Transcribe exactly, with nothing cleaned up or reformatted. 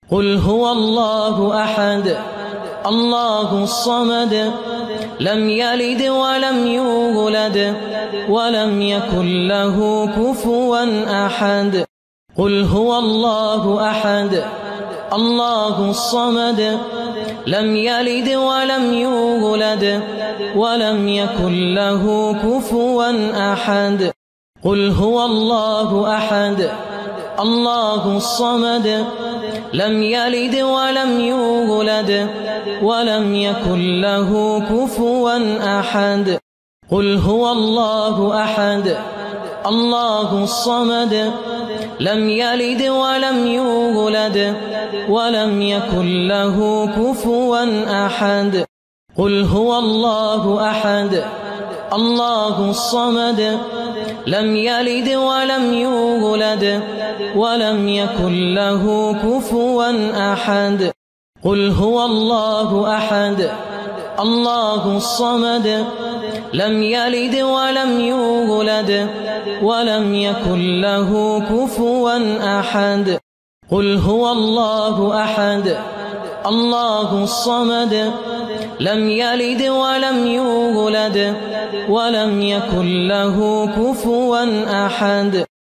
قل هو الله أحد الله الصمد لم يلد ولم يولد ولم يكن له كفوا أحد قل هو الله أحد الله الصمد لم يلد ولم يولد ولم يكن له كفوا أحد قل هو الله أحد الله الصمد لم يلد ولم يولد ولم يكن له كفوا أحد قل هو الله أحد الله الصمد لم يلد ولم يولد ولم يكن له كفوا أحد قل هو الله أحد الله الصمد لم يلد ولم يولد ولم يكن له كفوا أحد قل هو الله أحد الله الصمد لم يلد ولم يولد ولم يكن له كفوا أحد قل هو الله أحد الله الصمد لم يلد ولم يولد ولم يكن له كفوا أحد